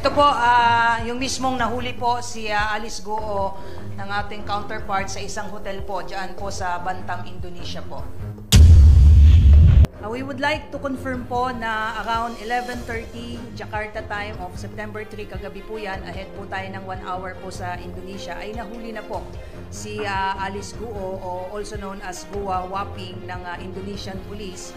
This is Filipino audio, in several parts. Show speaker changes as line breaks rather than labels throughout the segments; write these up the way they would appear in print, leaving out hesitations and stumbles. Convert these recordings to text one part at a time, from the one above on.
Ito po, yung mismong nahuli po si Alice Guo ng ating counterpart sa isang hotel po, dyan po sa Bantam, Indonesia po. We would like to confirm po na around 11:30 Jakarta time of September 3, kagabi po yan, ahead po tayo ng 1 hour po sa Indonesia, ay nahuli na po si Alice Guo, o also known as Gua Waping ng Indonesian Police.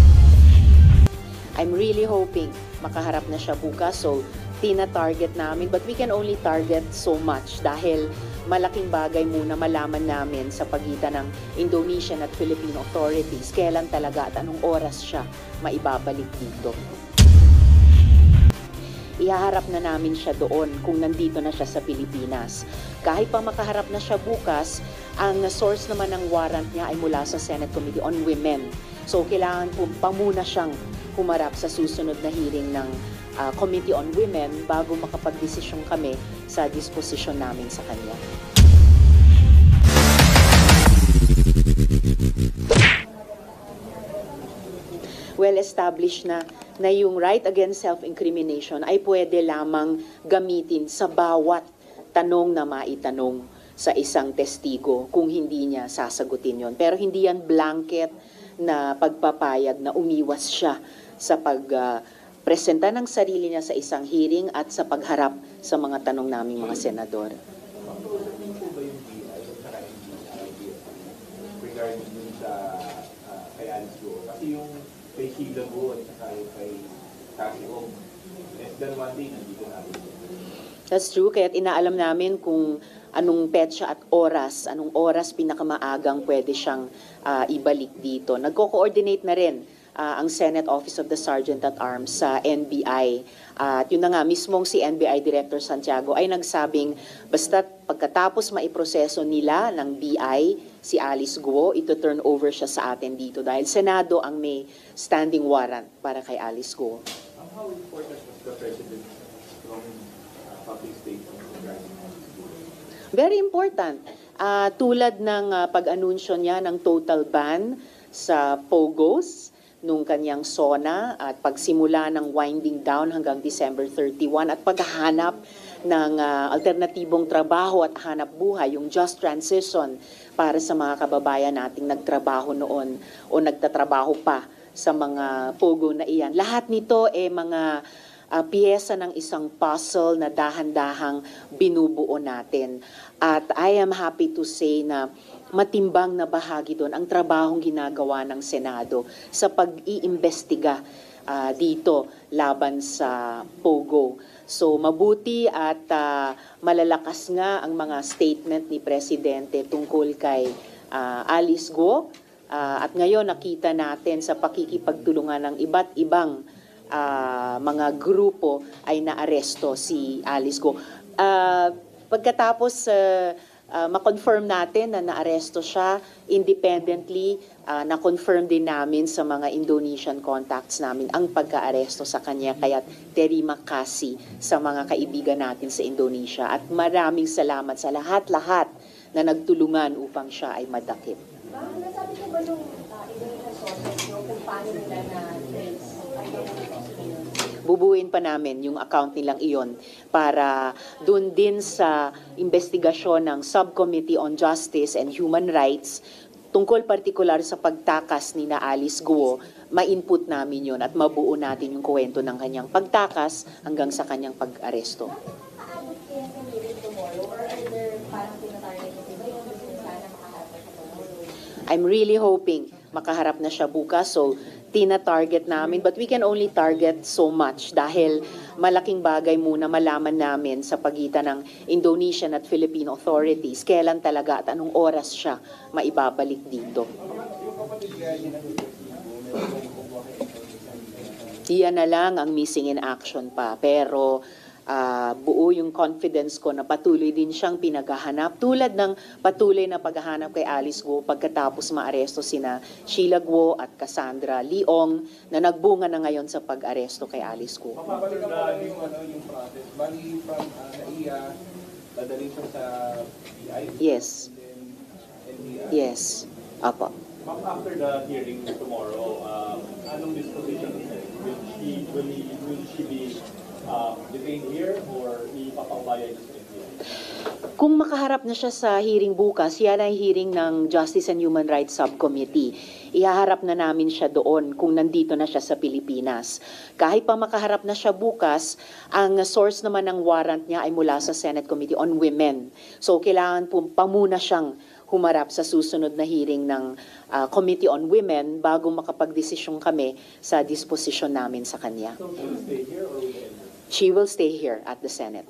I'm really hoping makaharap na siya bukas, so tina-target namin, but we can only target so much dahil malaking bagay muna malaman namin sa pagitan ng Indonesian at Philippine authorities kailan talaga at anong oras siya maibabalik dito. Ihaharap na namin siya doon kung nandito na siya sa Pilipinas. Kahit pa makaharap na siya bukas, ang source naman ng warrant niya ay mula sa Senate Committee on Women. So kailangan pa muna siyang humarap sa susunod na hearing ng Committee on Women bago makapagdesisyon kami sa disposisyon namin sa kanya. Well established na yung right against self-incrimination ay pwede lamang gamitin sa bawat tanong na maitanong sa isang testigo kung hindi niya sasagutin yon. Pero hindi yan blanket na pagpapayag na umiwas siya sa pagpresenta ng sarili niya sa isang hearing at sa pagharap sa mga tanong naming mga senador.
Ano po ba yung BI regarding sa kay Alice Guo? Kasi yung kay Sheila Guo at saka yung kay Cathy Ong, less than 1 day nandito na.
That's true, kaya't inaalam namin kung anong petsa at oras, anong oras pinakamaagang pwede siyang ibalik dito. Nagko-coordinate na rin ang Senate Office of the Sergeant at Arms sa NBI. At yun na nga, mismong si NBI Director Santiago ay nagsabing basta't pagkatapos maiproseso nila ng BI si Alice Guo, ito turn over siya sa atin dito dahil Senado ang may standing warrant para kay Alice Guo.
How important was the President from public statement regarding Alice Guo?
Very important. Tulad ng pag-anunsyo niya ng total ban sa POGOs, nung kanyang SONA at pagsimula ng winding down hanggang December 31 at paghahanap ng alternatibong trabaho at hanap buhay, yung just transition para sa mga kababayan nating nagtrabaho noon o nagtatrabaho pa sa mga POGO na iyan. Lahat nito mga piyesa ng isang puzzle na dahan-dahang binubuo natin. At I am happy to say na matimbang na bahagi doon ang trabahong ginagawa ng Senado sa pag-iimbestiga dito laban sa POGO. So mabuti at malalakas nga ang mga statement ni Presidente tungkol kay Alice Guo. At ngayon nakita natin sa pakikipagtulungan ng iba't ibang mga grupo ay naaresto si Alice Guo. Pagkatapos ma-confirm natin na naaresto siya independently, na-confirm din namin sa mga Indonesian contacts namin ang pagka-aresto sa kanya. Kaya terima kasih sa mga kaibigan natin sa Indonesia at maraming salamat sa lahat-lahat na nagtulungan upang siya ay madakip.
Nasabi ko ba nung Indonesian sources kung paano nila na-trace?
Bubuin pa namin yung account nilang iyon para dun din sa investigasyon ng Subcommittee on Justice and Human Rights tungkol partikular sa pagtakas ni na Alice Guo, ma-input namin yon at mabuo natin yung kwento ng kanyang pagtakas hanggang sa kanyang pag-aresto.
Aabot kaya sa hearing tomorrow or are there parang tinatarget na iba yung gusto sana makaharap na siya tomorrow?
I'm really hoping makaharap na siya bukas, so tina-target namin, but we can only target so much dahil malaking bagay muna malaman namin sa pagitan ng Indonesian at Philippine authorities kailan talaga at anong oras siya maibabalik dito. Iyan na lang ang missing in action pa, pero buo yung confidence ko na patuloy din siyang pinaghahanap tulad ng patuloy na paghahanap kay Alice Guo pagkatapos maaresto sina Sheila Guo at Cassandra Leong na nagbunga na ngayon sa pag-aresto kay Alice Guo.
Mapapalik na yung process. Bali from NAIA, dadalhin siya sa BI?
Yes.
NBI?
Yes. Apo.
After the hearing tomorrow, anong disposition will she be
detained here or ipapaubayan niyo sa NBI?
Kung makaharap na siya sa hearing bukas, yan ay hearing ng Justice and Human Rights Subcommittee. Ihaharap na namin siya doon kung nandito na siya sa Pilipinas. Kahit pa makaharap na siya bukas, ang source naman ng warrant niya ay mula sa Senate Committee on Women. So kailangan pa muna siyang humarap sa susunod na hearing ng Committee on Women bago makapagdesisyon kami sa disposition namin sa kanya.
So will you stay here or will you enter?
She will stay here at the Senate.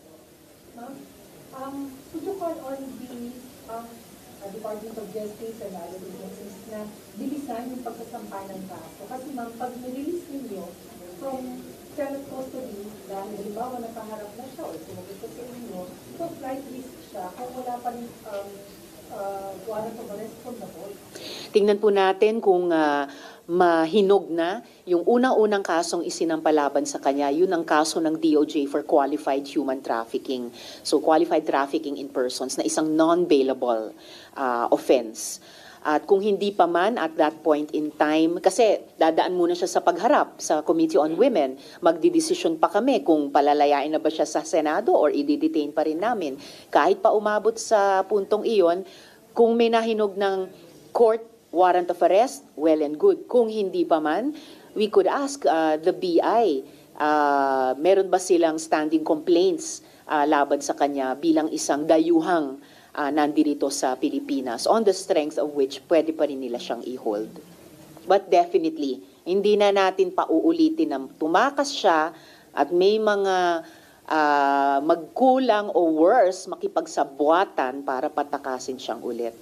Could you call on the Department of Justice and other agencies na bilisan yung pagkasampa ng kaso? Kasi ma'am, pag nirelease ninyo from Senate custody, dahil halimbawa nakaharap na siya o sumugot sa inyo, so flight risk siya kung wala pa rin warrant of arrest from the court.
Tingnan po natin kung mahinog na yung unang-unang kasong isinampalaban sa kanya, yun ang kaso ng DOJ for qualified human trafficking. So qualified trafficking in persons na isang non-bailable offense. At kung hindi pa man at that point in time, kasi dadaan muna siya sa pagharap sa Committee on Women, magdidesisyon pa kami kung palalayain na ba siya sa Senado or i-detain pa rin namin. Kahit pa umabot sa puntong iyon, kung may nahinog ng court warrant of arrest, well and good. Kung hindi pa man, we could ask the BI, meron ba silang standing complaints laban sa kanya bilang isang dayuhang nandito sa Pilipinas, on the strength of which pwede pa rin nila siyang i-hold. But definitely, hindi na natin pauulitin na tumakas siya at may mga magkulang o worse, makipagsabwatan para patakasin siyang ulit.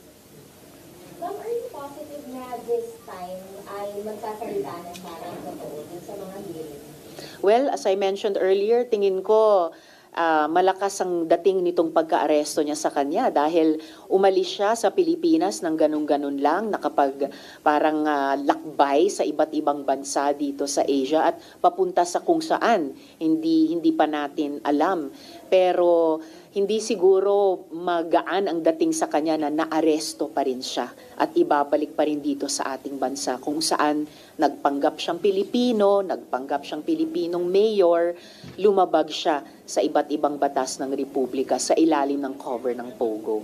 Ma'am, are you positive na this time ay magsasalita na siya ng totoo dun sa mga hearing?
Well, as I mentioned earlier, tingin ko malakas ang dating nitong pagka-aresto niya sa kanya dahil umalis siya sa Pilipinas ng ganun-ganun lang, nakapag parang lakbay sa iba't ibang bansa dito sa Asia at papunta sa kung saan, hindi pa natin alam. Pero hindi siguro magaan ang dating sa kanya na naaresto pa rin siya at ibabalik pa rin dito sa ating bansa kung saan nagpanggap siyang Pilipino, nagpanggap siyang Pilipinong mayor, lumabag siya sa iba't ibang batas ng Republika sa ilalim ng cover ng POGO.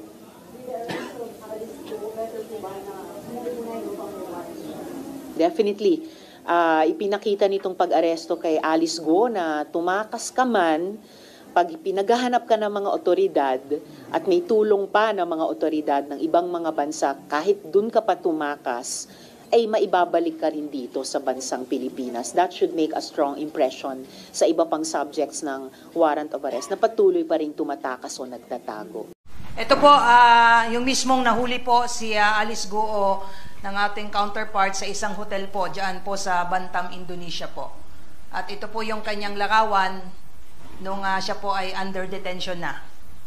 Definitely. Ipinakita nitong pag-aresto kay Alice Guo na tumakas ka man, pag pinaghahanap ka ng mga otoridad at may tulong pa ng mga otoridad ng ibang mga bansa, kahit dun ka pa tumakas, ay maibabalik ka rin dito sa bansang Pilipinas. That should make a strong impression sa iba pang subjects ng warrant of arrest na patuloy pa rin tumatakas o nagtatago.
Ito po, yung mismong nahuli po si Alice Guo ng ating counterpart sa isang hotel po, dyan po sa Bantam, Indonesia po. At ito po yung kanyang larawan nung siya po ay under detention na.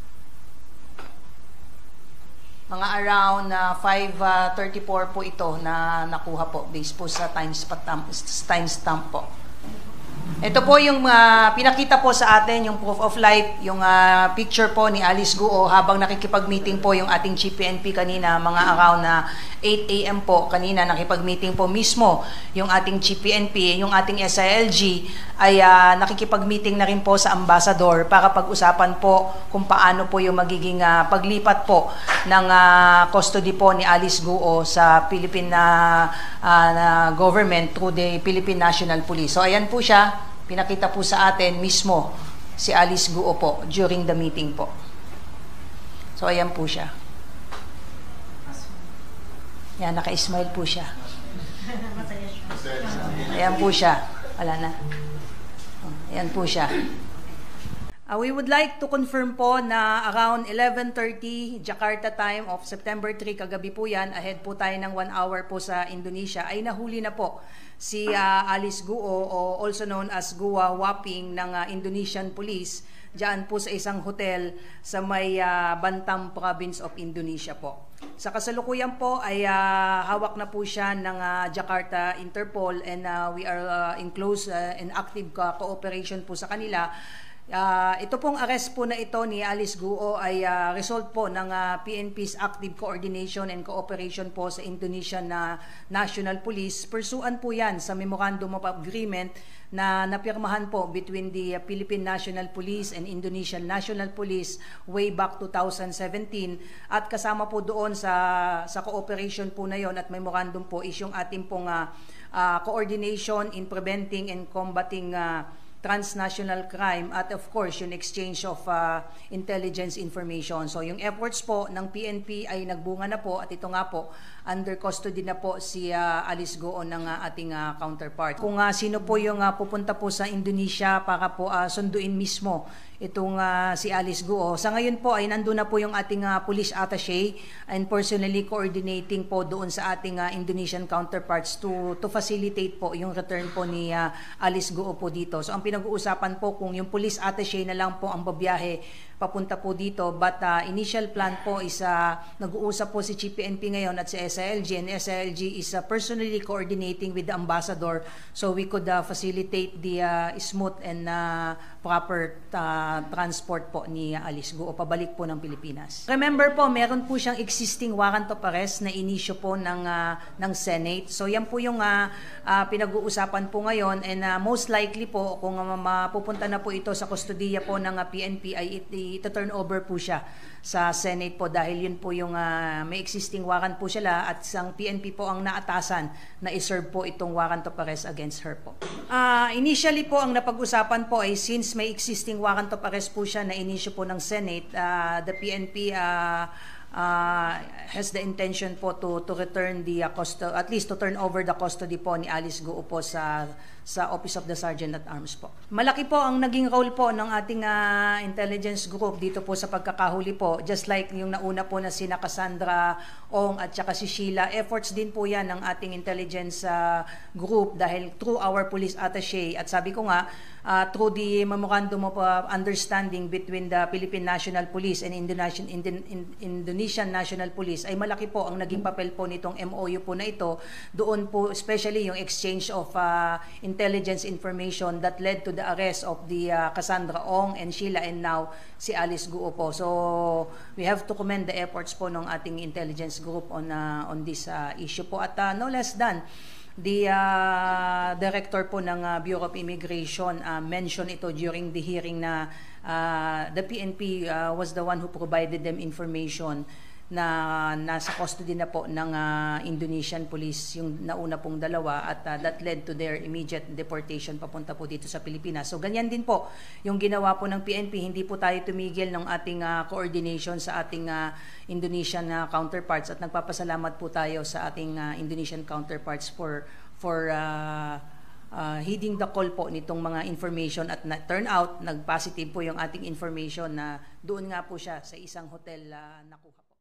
Mga around 5:34 po ito na nakuha po based po sa timestamp po. Ito po yung pinakita po sa atin, yung proof of life, yung picture po ni Alice Guo habang nakikipag-meeting po yung ating Chief PNP kanina, mga around 8 a.m. po kanina, nakipag-meeting po mismo yung ating Chief PNP, yung ating SILG ay nakikipag-meeting na rin po sa ambassador para pag-usapan po kung paano po yung magiging paglipat po ng custody po ni Alice Guo sa Philippine government through the Philippine National Police. So ayan po siya. Pinakita po sa atin mismo si Alice Guo po during the meeting po. So, ayan po siya. Yan, naka-smile po siya. Ayan po siya. Wala na. Ayan po siya. We would like to confirm po na around 11:30 Jakarta time of September 3, kagabi po yan, ahead po tayo ng 1 hour po sa Indonesia, ay nahuli na po si Alice Guo o also known as Gua Waping ng Indonesian Police diyan po sa isang hotel sa may Bantam Province of Indonesia po. Sa kasalukuyan po ay hawak na po siya ng Jakarta Interpol and we are in close and active cooperation po sa kanila. Ito pong arrest po na ito ni Alice Guo ay result po ng PNP's active coordination and cooperation po sa Indonesian National Police. Pursuant po yan sa Memorandum of Agreement na napirmahan po between the Philippine National Police and Indonesian National Police way back 2017, at kasama po doon sa cooperation po na yon at memorandum po is yung ating pong coordination in preventing and combating transnational crime at of course yung exchange of intelligence information. So yung efforts po ng PNP ay nagbunga na po, at ito nga po under custody na po si Alice Guo ng ating counterpart. Kung sino po yung pupunta po sa Indonesia para po sunduin mismo itong si Alice Guo. Sa ngayon po ay nandun na po yung ating police attaché and personally coordinating po doon sa ating Indonesian counterparts to facilitate po yung return po ni Alice Guo po dito. So ang pinag-uusapan po kung yung police attaché na lang po ang babiyahe papunta po dito, but initial plan po is nag-uusap po si Chief PNP ngayon at si SILG, and SILG is personally coordinating with the ambassador so we could facilitate the smooth and proper transport po ni Alice Guo pabalik po ng Pilipinas. Remember po, meron po siyang existing warrant of arrest na inisyo po ng Senate. So yan po yung pinag-uusapan po ngayon, and most likely po kung mapupunta na po ito sa kustodiya po ng PNP ay ito-turn over po siya sa Senate po, dahil yun po yung may existing warrant po sila at isang PNP po ang naatasan na iserve po itong warrant of arrest against her po. Initially po ang napag-usapan po ay since may existing warrant of arrest po siya na inisyo po ng Senate, the PNP has the intention po to return the custody, at least to turn over the custody po ni Alice Guo po sa Office of the Sergeant at Arms po. Malaki po ang naging role po ng ating intelligence group dito po sa pagkakahuli po, just like yung nauna po na sina Cassandra Ong at saka si Sheila. Efforts din po yan ng ating intelligence group dahil through our police attaché, at sabi ko nga through the memorandum of understanding between the Philippine National Police and Indonesian National Police, ay malaki po ang naging papel po nitong MOU po na ito. Doon po especially yung exchange of intelligence information that led to the arrest of the Cassandra Ong and Sheila, and now si Alice Guo po. So we have to commend the efforts po ng ating intelligence group on this issue po, at no less than the director po ng Bureau of Immigration mentioned ito during the hearing na the PNP was the one who provided them information na nasa custody na po ng Indonesian police yung nauna pong dalawa, at that led to their immediate deportation papunta po dito sa Pilipinas. So ganyan din po yung ginawa po ng PNP, hindi po tayo tumigil ng ating coordination sa ating Indonesian counterparts, at nagpapasalamat po tayo sa ating Indonesian counterparts for heeding the call po nitong mga information, at turn out nag-positive po yung ating information na doon nga po siya sa isang hotel nakuha po.